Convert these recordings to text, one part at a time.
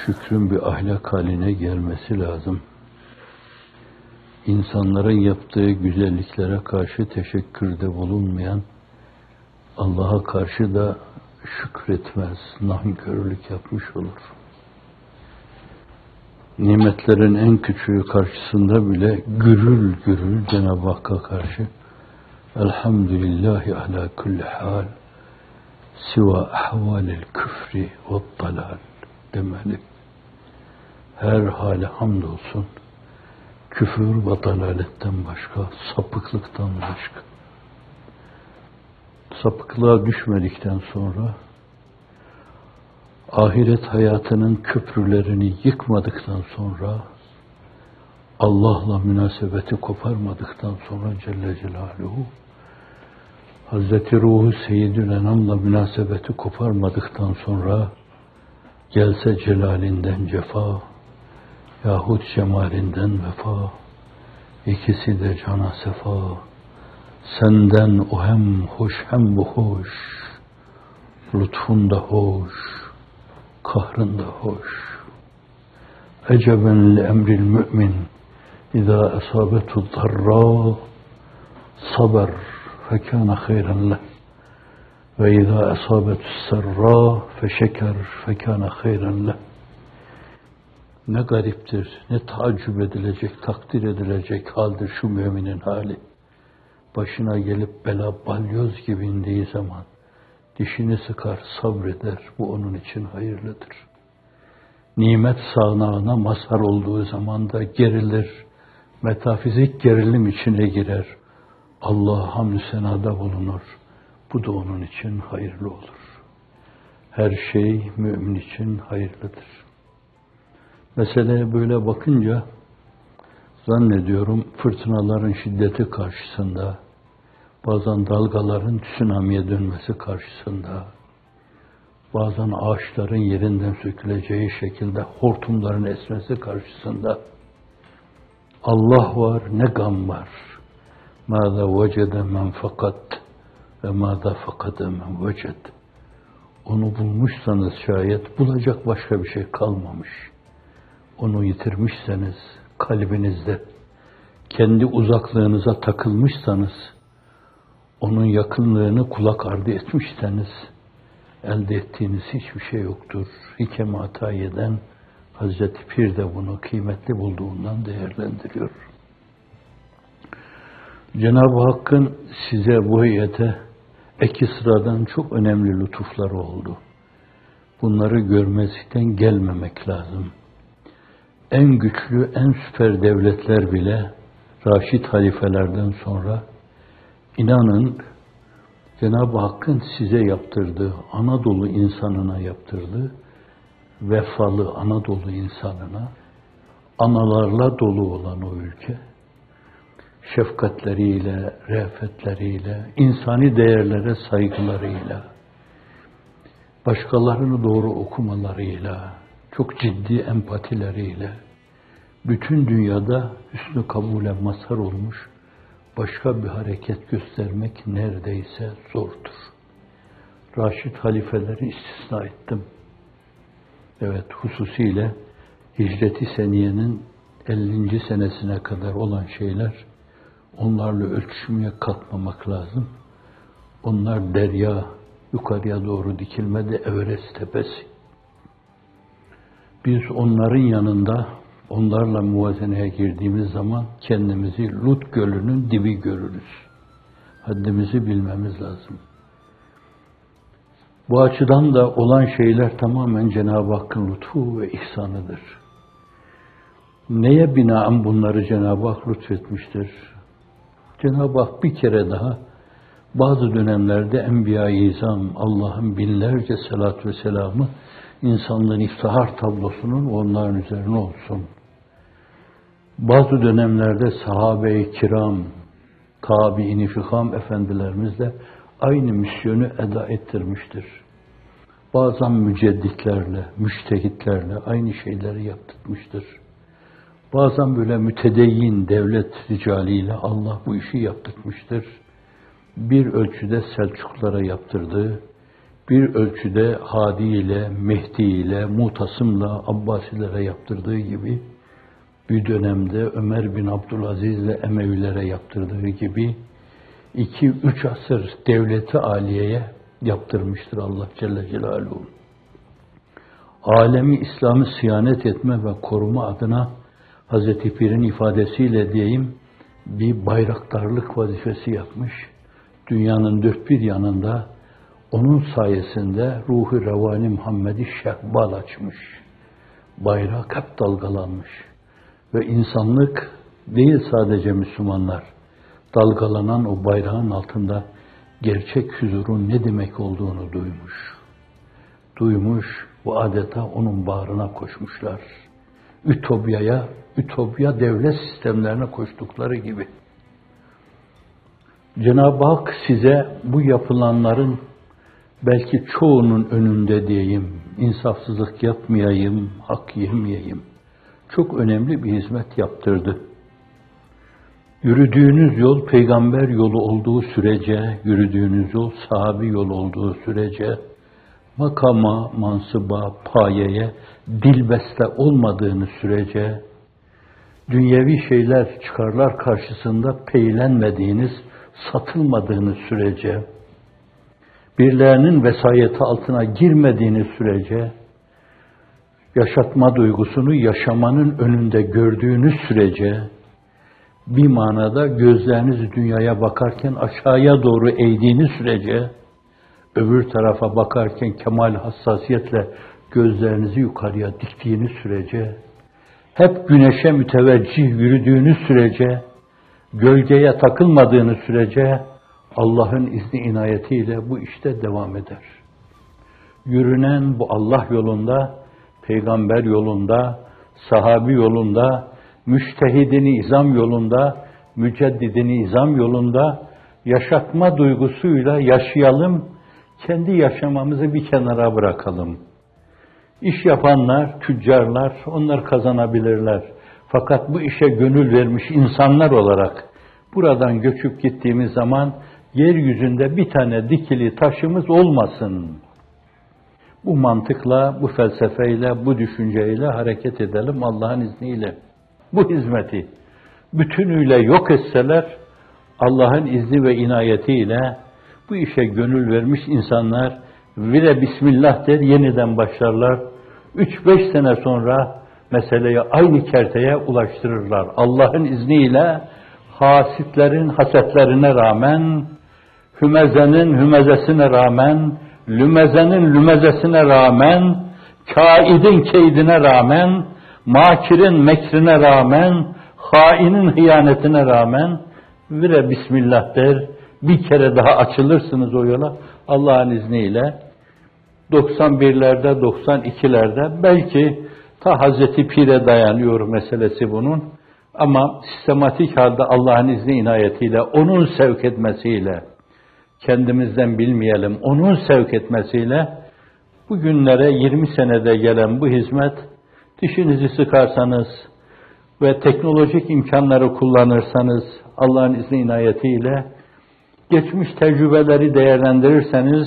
şükrün bir ahlak haline gelmesi lazım. İnsanların yaptığı güzelliklere karşı teşekkürde bulunmayan, Allah'a karşı da şükretmez, nankörlük yapmış olur. Nimetlerin en küçüğü karşısında bile gürül gürül Cenab-ı Hakk'a karşı Elhamdülillahi ala kulli hal siva ahvalil küfri ve dalal demeli. Her hale hamdolsun. Küfür ve dalaletten başka, sapıklıktan başka. Sapıklığa düşmedikten sonra, ahiret hayatının köprülerini yıkmadıktan sonra, Allah'la münasebeti koparmadıktan sonra Celle Celaluhu, Hazreti Ruhu Seyyidül Enam'la münasebeti koparmadıktan sonra, gelse celalinden cefa, yahut cemalinden vefa, ikisi de cana sefa, senden o hem hoş hem bu hoş, lütfun da hoş, kahrın da hoş. Eceben li emril mü'min, İzâ esabetu darrâ, saber fekâne hayran leh, ve izâ esabetu serrâ, feşeker fekâne hayran leh. Ne gariptir, ne taaccüp edilecek, takdir edilecek haldir şu müminin hali. Başına gelip bela balyoz gibi indiği zaman dişini sıkar, sabreder, bu onun için hayırlıdır. Nimet sağanağına mazhar olduğu zaman da gerilir, metafizik gerilim içine girer. Allah'a hamdü senada bulunur. Bu da onun için hayırlı olur. Her şey mümin için hayırlıdır. Meseleye böyle bakınca zannediyorum fırtınaların şiddeti karşısında, bazen dalgaların tsunamiye dönmesi karşısında, bazen ağaçların yerinden söküleceği şekilde hortumların esmesi karşısında Allah var, ne gam var. Mâzâ vecede men fakat ve mâzâ fakade men veced. Onu bulmuşsanız şayet bulacak başka bir şey kalmamış. Onu yitirmişseniz kalbinizde, kendi uzaklığınıza takılmışsanız, onun yakınlığını kulak ardı etmişseniz, elde ettiğiniz hiçbir şey yoktur. Hikem Atayi'den Hazreti Pir de bunu kıymetli bulduğundan değerlendiriyor. Cenab-ı Hakk'ın size bu heyete eki sıradan çok önemli lütufları oldu. Bunları görmezlikten gelmemek lazım. En güçlü, en süper devletler bile Raşid halifelerden sonra inanın Cenab-ı Hakk'ın size yaptırdığı, Anadolu insanına yaptırdığı vefalı Anadolu insanına, analarla dolu olan o ülke, şefkatleriyle, reafetleriyle, insani değerlere saygılarıyla, başkalarını doğru okumalarıyla, çok ciddi empatileriyle, bütün dünyada hüsnü kabule mazhar olmuş başka bir hareket göstermek neredeyse zordur. Raşid halifeleri istisna ettim. Evet, hususiyle Hicret-i Seniye'nin 50. senesine kadar olan şeyler, onlarla ölçüşmeye kalkmamak lazım. Onlar derya, yukarıya doğru dikilmedi, Everest tepesi. Biz onların yanında, onlarla muvazeneye girdiğimiz zaman kendimizi Lut Gölü'nün dibi görürüz. Haddimizi bilmemiz lazım. Bu açıdan da olan şeyler tamamen Cenab-ı Hakk'ın lütfu ve ihsanıdır. Neye binaen bunları Cenab-ı Hak lütfetmiştir? Cenab-ı Hak bir kere daha bazı dönemlerde Enbiya-i İzam, Allah'ın binlerce salat ve selamı insanlığın iftihar tablosunun onların üzerine olsun. Bazı dönemlerde sahabe-i kiram, tabi-i fikam efendilerimizle aynı misyonu eda ettirmiştir. Bazen mücedditlerle, müştehitlerle aynı şeyleri yaptırmıştır. Bazen böyle mütedeyyin devlet ricaliyle Allah bu işi yaptırmıştır. Bir ölçüde Selçuklara yaptırdığı, bir ölçüde Hadi ile, Mehdi ile, Mutasım'la, Abbasilere yaptırdığı gibi, bir dönemde Ömer bin Abdülaziz ile Emevilere yaptırdığı gibi, 2-3 asır devleti aliyeye yaptırmıştır Allah Celle Celaluhu. Alemi İslam'ı siyanet etme ve koruma adına Hazreti Pir'in ifadesiyle diyeyim, bir bayraktarlık vazifesi yapmış. Dünyanın dört bir yanında onun sayesinde ruhu revani Muhammed'i şehbal açmış. Bayrak hep dalgalanmış. Ve insanlık değil sadece Müslümanlar, dalgalanan o bayrağın altında gerçek huzurun ne demek olduğunu duymuş. Duymuş, bu adeta onun bağrına koşmuşlar. Ütopya devlet sistemlerine koştukları gibi. Cenab-ı Hak size bu yapılanların belki çoğunun önünde diyeyim, insafsızlık yapmayayım, hak yemeyeyim. Çok önemli bir hizmet yaptırdı. Yürüdüğünüz yol peygamber yolu olduğu sürece, yürüdüğünüz yol sahabi yolu olduğu sürece, makama, mansıba, payeye dilbeste olmadığınız sürece, dünyevi şeyler, çıkarlar karşısında peylenmediğiniz, satılmadığınız sürece, birilerinin vesayeti altına girmediğiniz sürece, yaşatma duygusunu yaşamanın önünde gördüğünüz sürece, bir manada gözleriniz dünyaya bakarken aşağıya doğru eğdiğiniz sürece, öbür tarafa bakarken kemal hassasiyetle gözlerinizi yukarıya diktiğiniz sürece, hep güneşe müteveccih yürüdüğünüz sürece, gölgeye takılmadığınız sürece, Allah'ın izni inayetiyle bu işte devam eder. Yürünen bu Allah yolunda, peygamber yolunda, sahabi yolunda, müştehid-i nizam yolunda, müceddid-i nizam yolunda yaşatma duygusuyla yaşayalım, kendi yaşamamızı bir kenara bırakalım. İş yapanlar, tüccarlar, onlar kazanabilirler. Fakat bu işe gönül vermiş insanlar olarak buradan göçüp gittiğimiz zaman yeryüzünde bir tane dikili taşımız olmasın. Bu mantıkla, bu felsefeyle, bu düşünceyle hareket edelim Allah'ın izniyle. Bu hizmeti bütünüyle yok etseler, Allah'ın izni ve inayetiyle bu işe gönül vermiş insanlar vire Bismillah der, yeniden başlarlar. 3-5 sene sonra meseleyi aynı kerteye ulaştırırlar. Allah'ın izniyle hasitlerin hasetlerine rağmen, hümezenin hümezesine rağmen, lümezenin lümezesine rağmen, kaidin keydine rağmen, makirin mekrine rağmen, hainin hıyanetine rağmen vire Bismillah der, bir kere daha açılırsınız o yola Allah'ın izniyle. 91'lerde, 92'lerde belki ta Hazreti Pir'e dayanıyor meselesi bunun. Ama sistematik halde Allah'ın izni inayetiyle, onun sevk etmesiyle, kendimizden bilmeyelim, onun sevk etmesiyle bugünlere 20 senede gelen bu hizmet, dişinizi sıkarsanız ve teknolojik imkanları kullanırsanız Allah'ın izni inayetiyle, geçmiş tecrübeleri değerlendirirseniz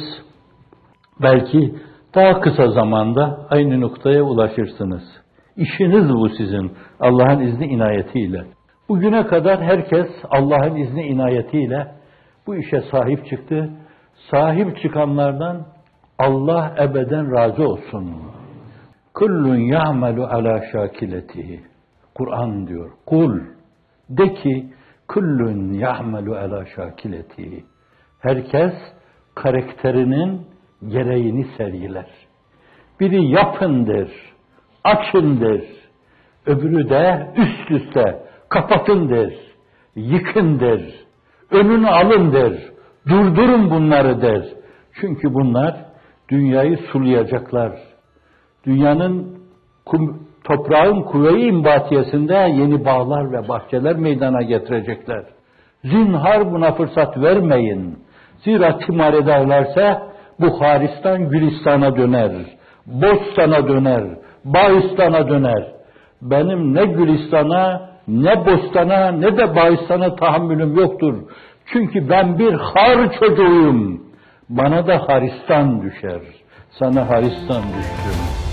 belki daha kısa zamanda aynı noktaya ulaşırsınız. İşiniz bu sizin Allah'ın izni inayetiyle. Bugüne kadar herkes Allah'ın izni inayetiyle bu işe sahip çıktı. Sahip çıkanlardan Allah ebeden razı olsun. Kullun ya'melu ala şakiletihi. Kur'an diyor. Kul de ki kullun ya'melu ala şakiletihi. Herkes karakterinin gereğini sergiler. Biri yapın der, açın der. Öbürü de üst üste kapatın der, yıkın der, önünü alın der, durdurun bunları der. Çünkü bunlar dünyayı sulayacaklar. Dünyanın toprağın kuvve-i imbatiyesinde yeni bağlar ve bahçeler meydana getirecekler. Zinhar buna fırsat vermeyin. Zira timar ederlerse Buharistan Gülistan'a döner, Bostan'a döner, Bağistan'a döner. Benim ne Gülistan'a, ne Bostan'a, ne de Bağistan'a tahammülüm yoktur. Çünkü ben bir har çocuğuyum. Bana da haristan düşer, sana haristan düştüm.